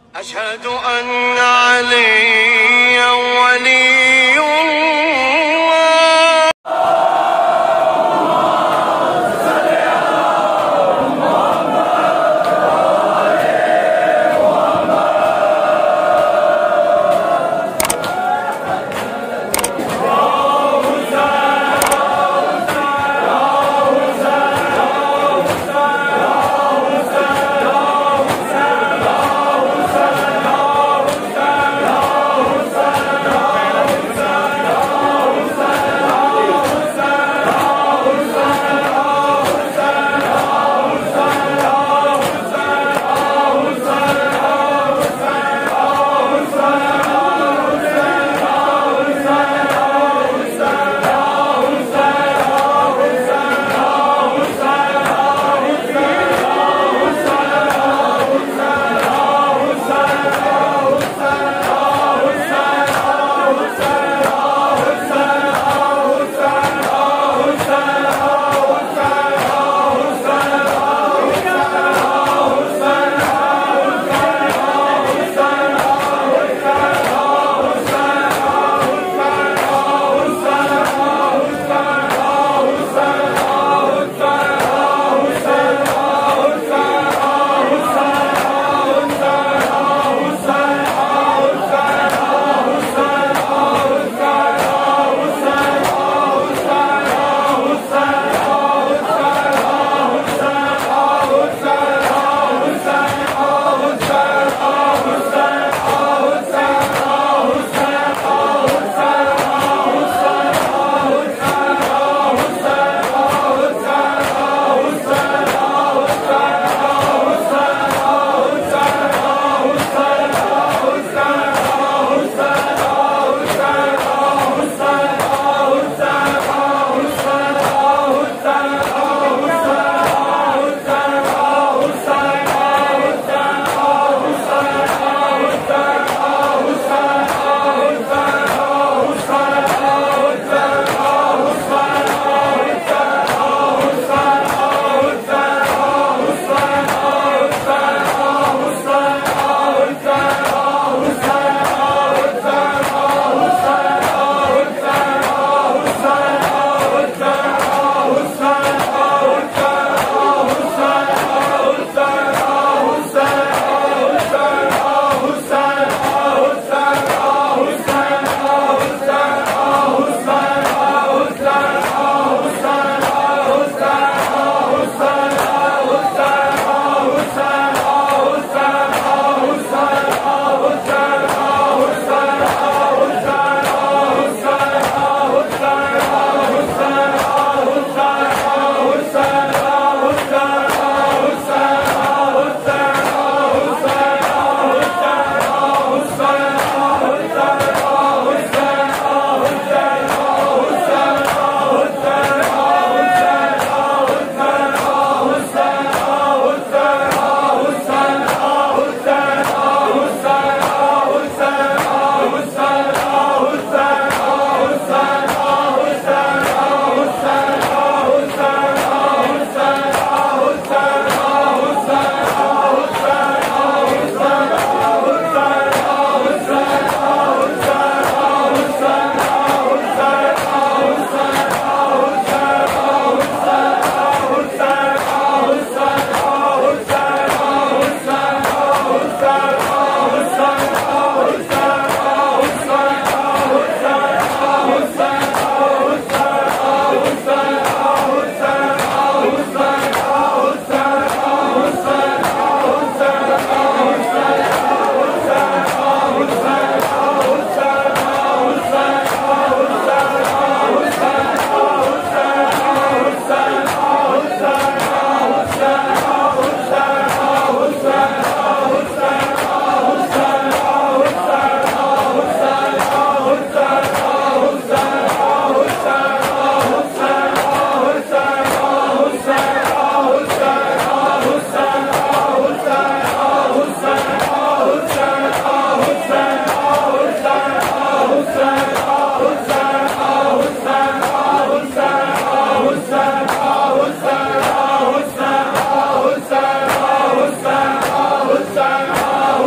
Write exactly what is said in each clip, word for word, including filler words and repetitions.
أشهد أن عليا ولي الله.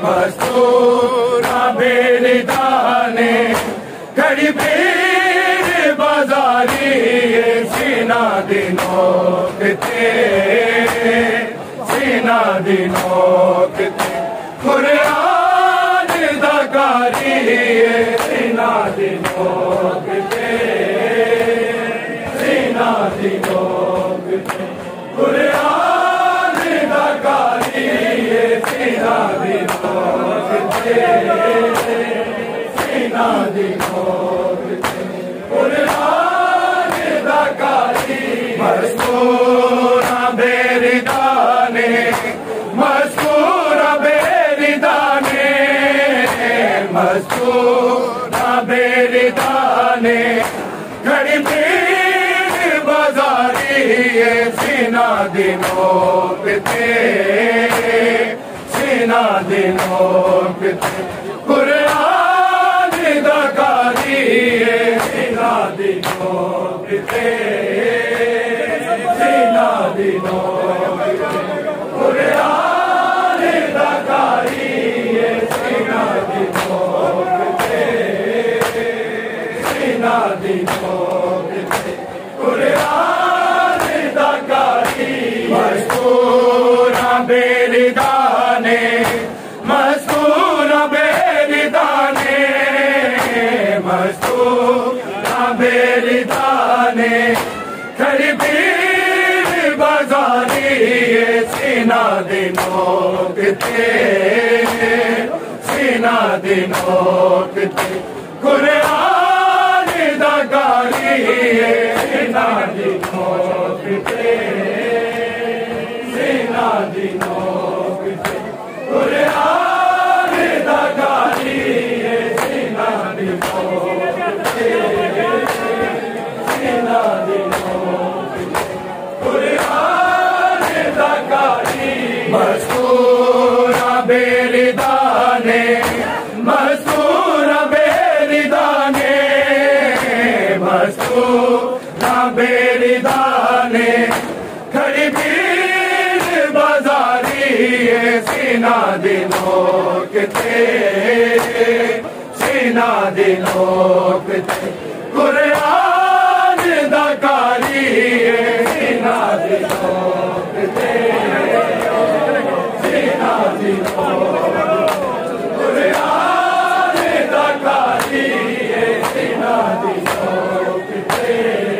मस्तूरा बेरिदाने खड़ी भीड़ बाजारी सीना दिनों किते सीना दिनों किते कुरान दकारी सीना दिनों किते सीना दिनों किते कुरान दकारी सीना दिनों किते सीना दिनों किते कुरान दकारी मस्तूरा बेरिदाने मस्तूरा बेरिदाने मस्तूरा बेरिदाने खड़ी भीड़ बाजारी सीना दिनों किते सीना दिनों किते कुरान दकारी सीना दिनों किते सीना दिनों किते कुरान दकारी सीना दिनों किते सीना दिनों किते कुरान दकारी मस्तूरा बेरिदाने मस्तूरा बेरिदाने मस्तूरा बेरिदाने खड़ी भीड़ बाजारी सीना दिनों किते सीना दिनों किते कुरान दकारी सीना दिनों किते सीना दिनों किते कुरान दकारी सीना दिनों किते सीना दिनों किते कुरान दकारी मस्तूरा बेरिदाने मस्तूरा बेरिदाने मस्तूरा बेरिदाने खड़ी भीड़ बाजारी सीना दिनों किते सीना दिनों किते कुरान दकारी सीना दिनों किते सीना दिनों कुरान दकारी सीना दिनों किते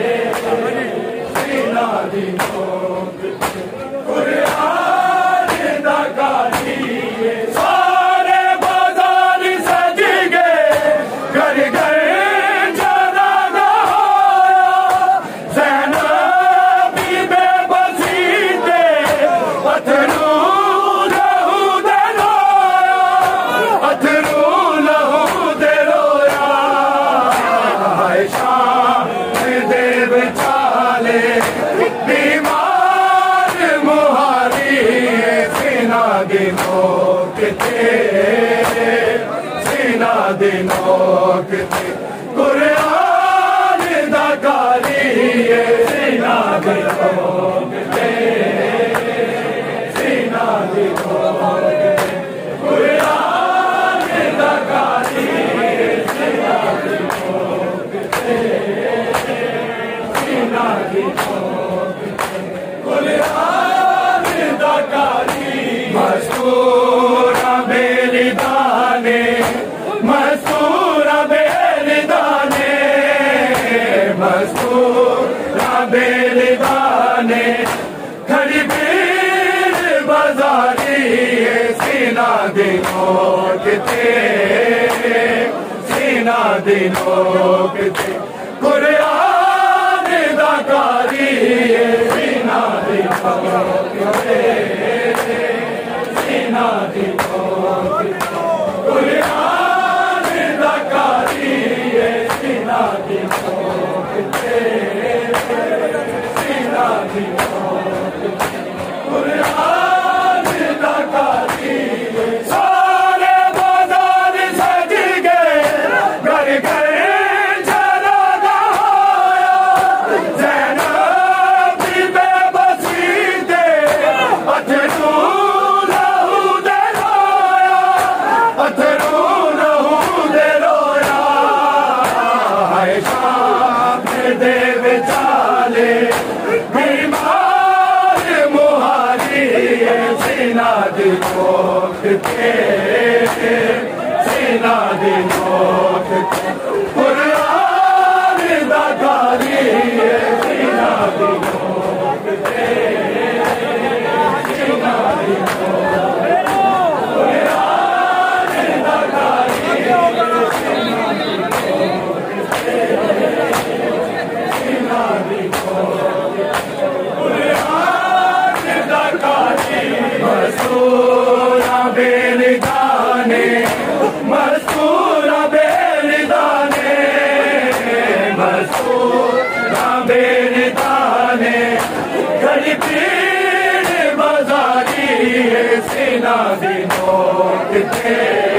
सीना दिनों किते कुरान दकारी सारे बाजार सज गए घर घर जनाजा होया ज़ैनबी बेबसी दे अथरू लहू दे रोया अथरू लहू दे रोया शाम दे बेचाले बीमार मुहारी सीना दिनों किते सीना दिनों किते कुरान दकारी सीना दिनों किते सीना दिनों किते कुरान दकारी सीना दिनों किते सीना दिनों किते कुरान दकारी मस्तूरा बेरिदाने मस्तूरा बेरिदाने मस्तूरा बेरिदाने खड़ी भीड़ बाजारी सीना दिनों किते सीना दिनों किते कुरान दकारी सीना दिनों किते सीना दिनों किते कुरान दकारी सीना दिनों किते सीना दिनों किते कुरान दकारी सारे बाजार सज गए घर घर जनाजा नोट थे सीना दी नोट थे कुरान दा कारी सीना दी नोट थे सीना दी नोट कुरान दा कारी सीना दी नोट कुरान दा कारी मसूरा बेलिदाने मसूरा बेलिदाने मसूरा बेलिदाने घड़ी पीर बाजारी सीना दी नोट थे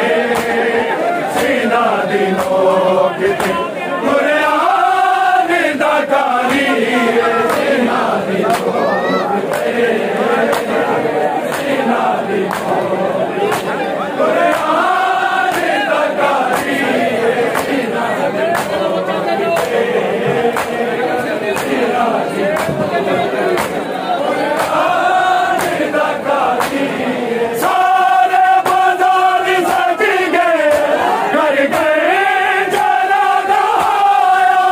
सीना दी नोट थे कुरान दा कारी सीना दी नोट थे सीना दी कुरान दा कारी सीना दी सीना दी कुरान दा कारी सारे बाजार सज गए कर गए जला दहाया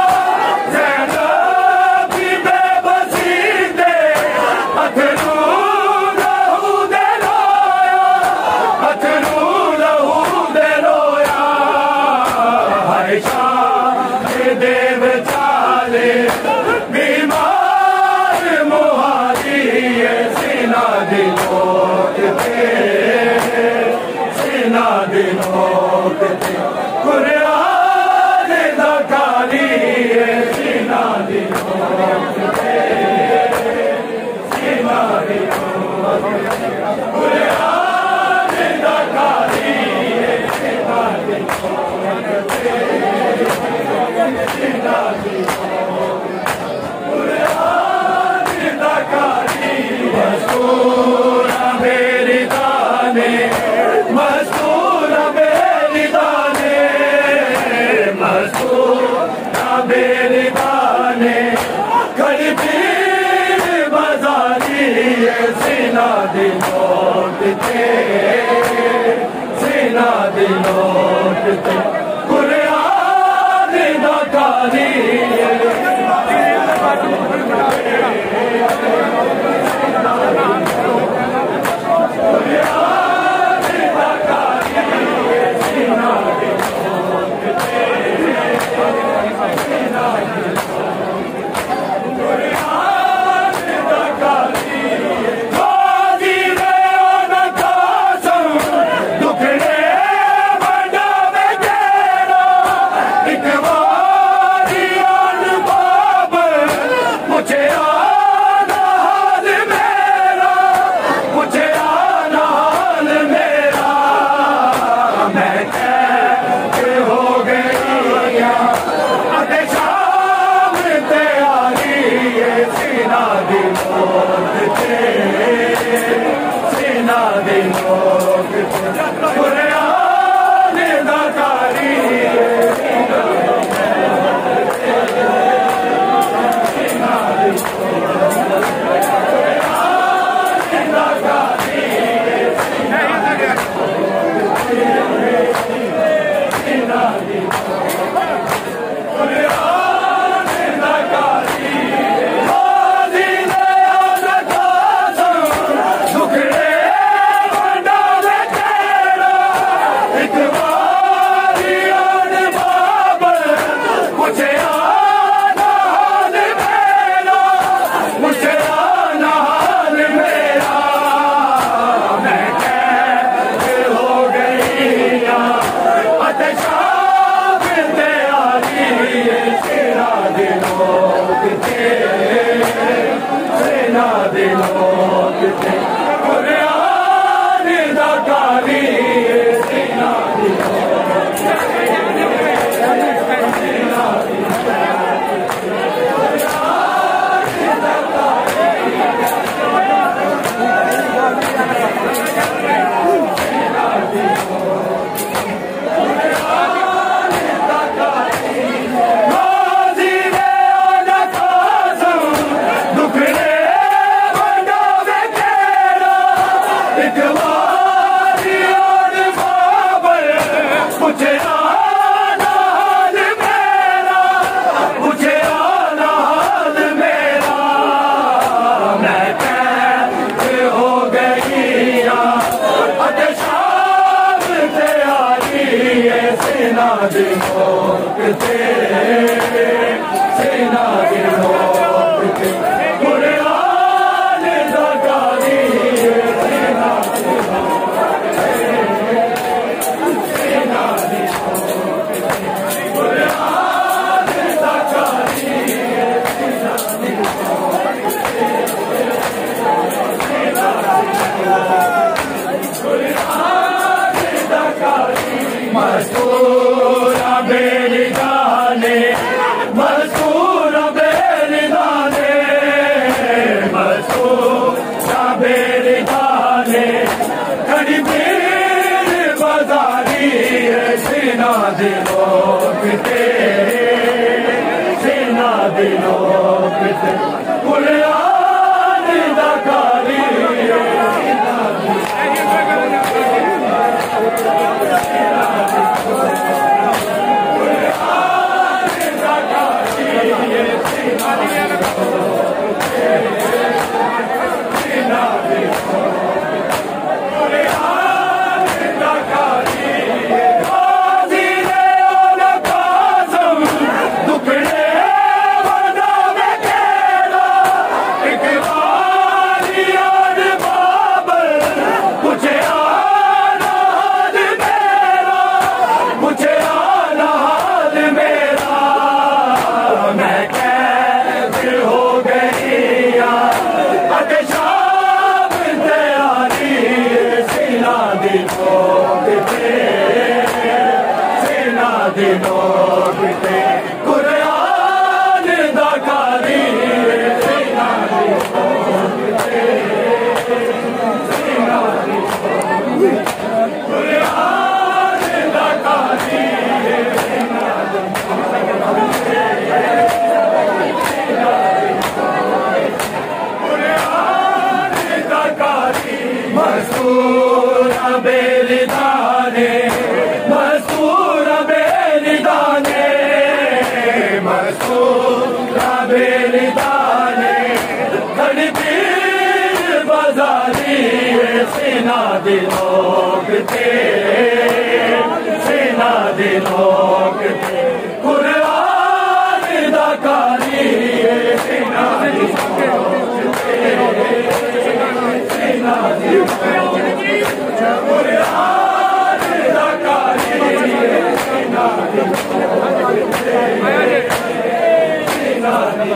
ज़ैनब की बेबसी दे अथरू लहू दे रोया अथरू लहू दे रोया आयशा के देव चाले बीमार मुहारी सीना दी नोट थे सीना दी नोट थे कुरान दा कारी सीना दी नोट थे सीना दी नोट कुरान दा कारी सीना दी नोट थे सीना दी कुरान दा कारी मसूरा बेलिदाने मसूरा बेलिदाने मसूरा बेलिदाने घड़ी पीर बाजारी सीना दी नोट थे सीना दी नोट थे कुरान दा कारी एक बारी सेना दे मोकते सेना दे मोकते कुरान ज़कारी सेना दे मोकते सेना दे मोकते कुरान ज़कारी सेना दे मोकते सेना दे मोकते मस्तूरा बेलिदाने मस्तूरा बेलिदाने मस्तूरा बेलिदाने कड़ी पीर बाजारी सेना दे मोकते सेना दे मोकते कुरान ज़कारी कुरान ज़कारी सेना दे मोकते सेना दे मोकते कुरान ज़कारी सेना दे मोकते कुरान ज़कारी मस्तूरा बेलिदाने मस्तूरा बेलिदाने मस्तूरा बेलिदाने खड़ी पीर बाजारी सेना दे मोकते सेना दे मोकते कुरान ज़कारी सेना दे मोकते सेना दे मोकते कुरान ज़कारी सेना दे मोकते सेना दे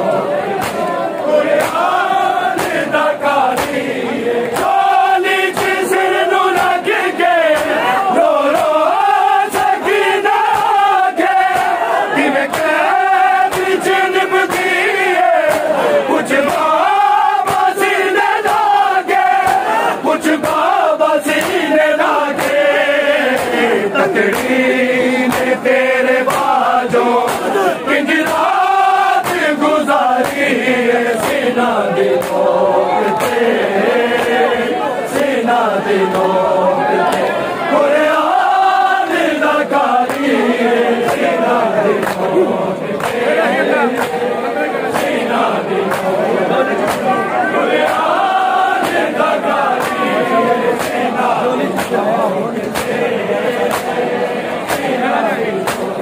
कुरान ज़कारी चोली च सिर नूं रख के रो रो सकीना के किवें कैद च निभदी है कुछ बाबा सीने लागे कुछ बाबा सीने लागे तकड़ी ने तेरे बाजों किंज रात गुजारी सेना दे मोकते सेना दे मोकते कुरान ज़कारी सेना दे मोकते सेना दे मोकते कुरान ज़कारी सेना दे मोकते सेना दे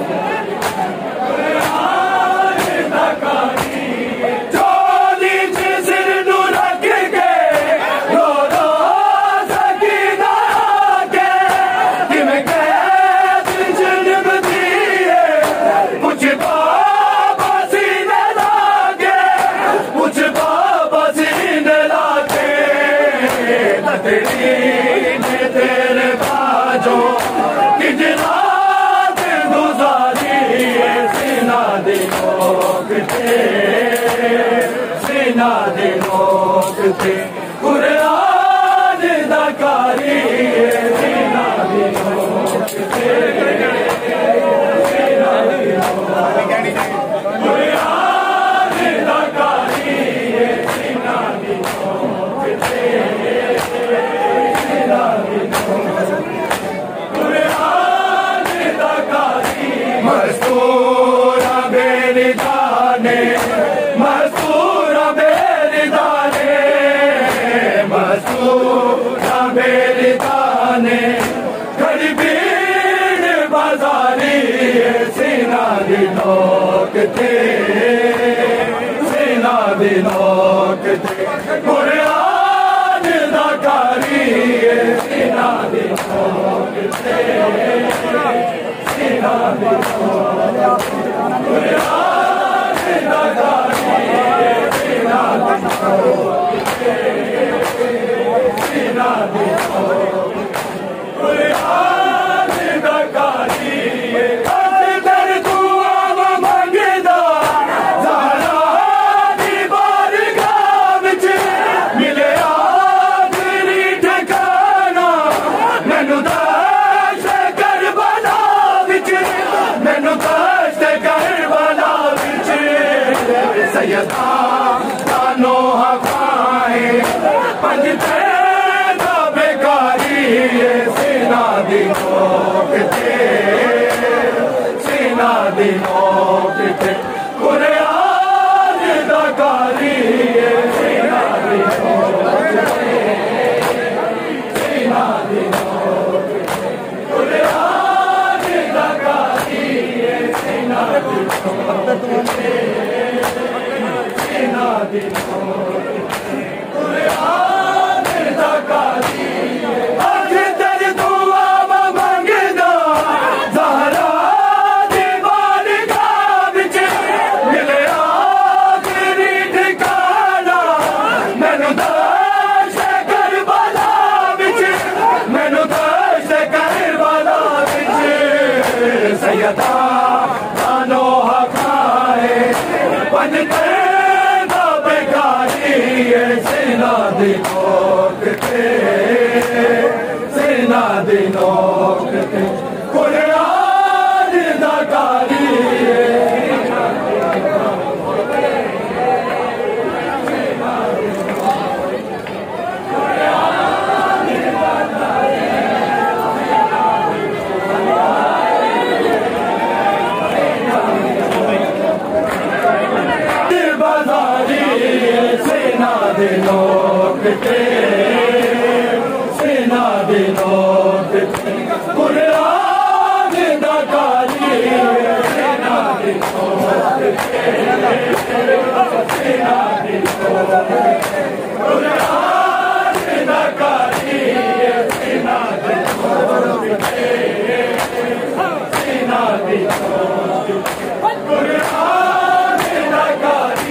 कुरान ज़कारी चोली च सिर नूं रख के रो रो सकीना के किवें कैद च निभदी है कुछ बाबा सीने लागे कुछ बाबा सीने लागे तकड़ी ने तेरे बाजों किंज रात गुजारी सेना दे मोकते सेना दे मोकते कुरान ज़कारी सेना दे मोकते सेना दे मोकते कुरान ज़कारी सेना दे मोकते सेना दे मोकते कुरान ज़कारी मस्तूरा बेलिदाने मस्तूरा बेलिदाने मस्तूरा बेलिदाने खड़ी भीड़ बाजारी सीना दी नोक ते सीना दी नोक ते कुरान दा कारी सीना दी नोक ते सीना दी नोक कुरान दा कारी सीना दी नोक ते सीना दी नोक कुरान दा कारी अदर दुआ मंगदा ज़हरा दी बारगाह विच मिले आखिरी ठिकाना मैनू दश्त करबला विच मैनू दश्त करबला विच सैयदा तानो हवाए पंज तेरा बेकारी सीना दी नोक ते सीना दी नोक ते कुरान दा कारी सीना दी नोक ते सीना दी नोक ते कुरान दा कारी सीना दी नोक ते सीना दी नोक ते कुरान दा कारी सैयदा तानो हकाए पंज तेरा बेकारी सीना दी नोक ते सीना दी नोक ते कुरान दा कारी सीना दी नोक ते सीना दी नोक ते कुरान दा कारी सीना दी नोक ते सीना दी नोक ते कुरान दा कारी सीना दी नोक ते सीना दी नोक ते कुरान दा कारी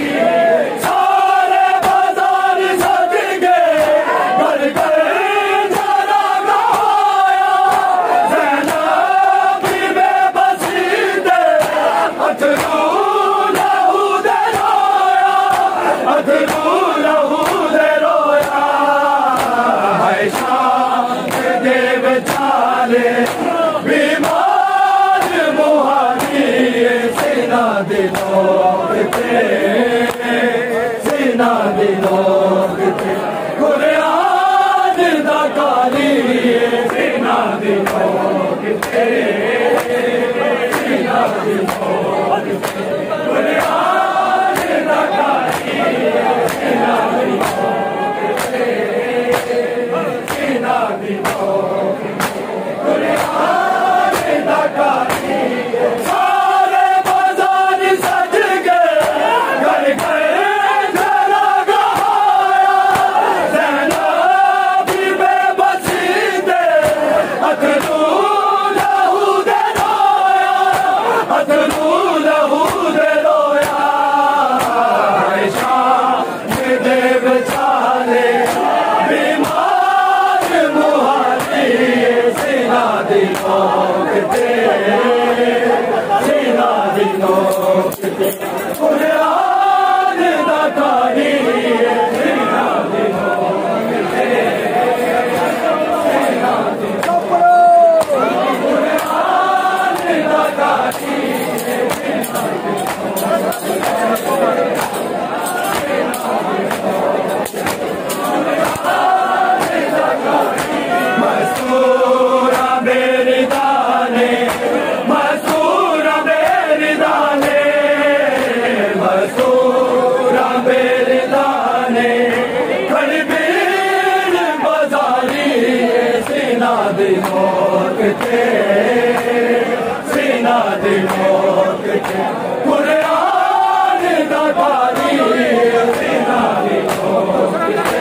बीमार मुहारी सीना दी नोक ते सीना दी नोक ते कुरान दा कारी सीना दी नोक ते सीना दी नोक ते कुरान दा कारी सीना दी नोक ते सीना दी नोक कुरान दा कारी सारे बाजार सज गए घर घर जरा गहाया ज़ैनब भी बेबसी दे अथरू लहू दे रोया अथरू लहू दे रोया आयशा दे बेचारे बीमार मुहारी सीना दी नोक ते सीना दी नोक ते कुरान दा कारी सीना दी नोक ते सीना दी कुरान दा कारी सीना दी मसूरा मेरी दाने मसूरा मेरी दाने मसूरा मेरी दाने खड़ी बीर बाजारी सीना दी नोक ते सीना दिलों के कुरान दा कारी सीना दिलों के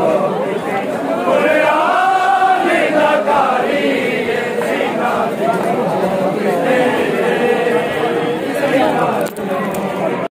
Thank you.